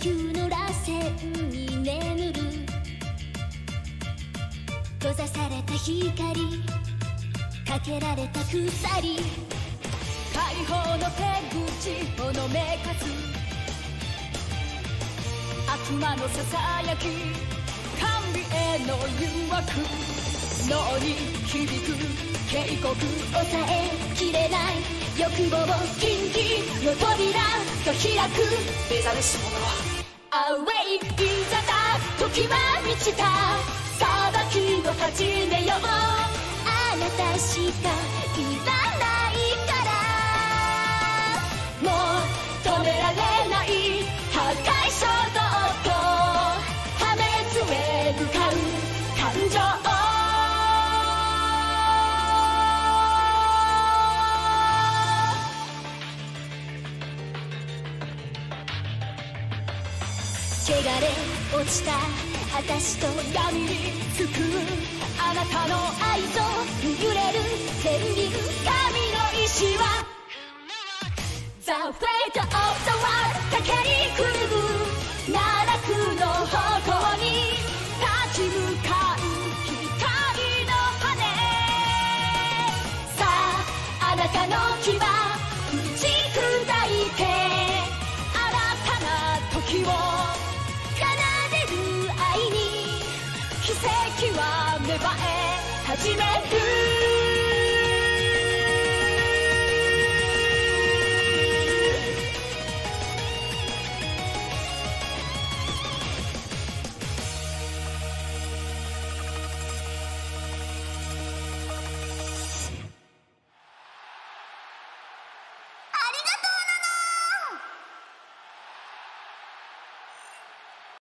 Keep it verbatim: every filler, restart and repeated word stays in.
球の螺旋に眠る閉ざされた光かけられた鎖解放の手口ほのめかす悪魔のささやき甘美への誘惑脳に響く警告抑えきれない欲望禁忌の扉と開く目覚めし者アウェイいざだ時は満ちた裁きを始めようあなたしかいらないからもう止められない破壊衝動と破滅へ向かう感情汚れ落ちた私と闇に救うあなたの愛と揺れる天秤神の意志は The fate of the world 駆けに来る奈落の方向に立ち向かう光の羽さああなたの牙